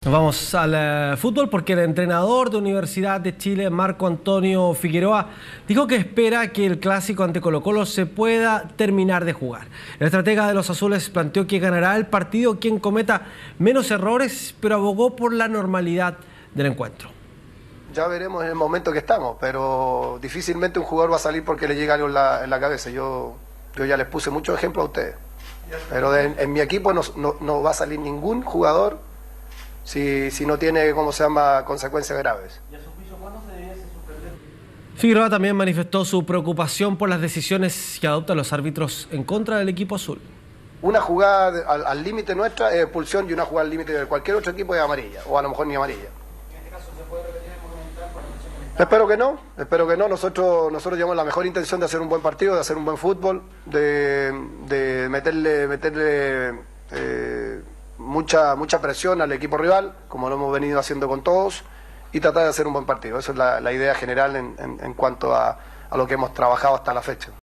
Nos vamos al fútbol porque el entrenador de Universidad de Chile, Marco Antonio Figueroa, dijo que espera que el clásico ante Colo-Colo se pueda terminar de jugar. El estratega de los azules planteó que ganará el partido quien cometa menos errores, pero abogó por la normalidad del encuentro. Ya veremos en el momento que estamos, pero difícilmente un jugador va a salir porque le llega algo en la cabeza. Yo ya les puse muchos ejemplos a ustedes, pero en mi equipo no va a salir ningún jugador si no tiene, consecuencias graves. ¿Y a su juicio cuándo se debería suspender? Figueroa también manifestó su preocupación por las decisiones que adoptan los árbitros en contra del equipo azul. Una jugada al límite nuestra es expulsión y una jugada al límite de cualquier otro equipo es amarilla, o a lo mejor ni amarilla. ¿En este caso se puede repetir el Monumental por la presión que está? Espero que no. Nosotros llevamos la mejor intención de hacer un buen partido, de hacer un buen fútbol, de meterle mucha presión al equipo rival, como lo hemos venido haciendo con todos, y tratar de hacer un buen partido. Esa es la idea general en cuanto a lo que hemos trabajado hasta la fecha.